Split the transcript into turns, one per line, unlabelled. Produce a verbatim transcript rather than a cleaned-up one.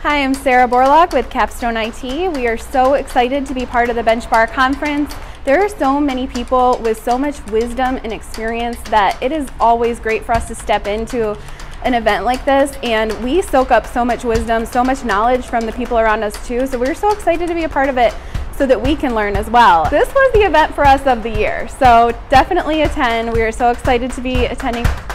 Hi, I'm Sarah Borlock with Capstone I T. We are so excited to be part of the Bench Bar Conference. There are so many people with so much wisdom and experience that it is always great for us to step into an event like this, and we soak up so much wisdom, so much knowledge from the people around us too, so we're so excited to be a part of it so that we can learn as well. This was the event for us of the year, so definitely attend. We are so excited to be attending.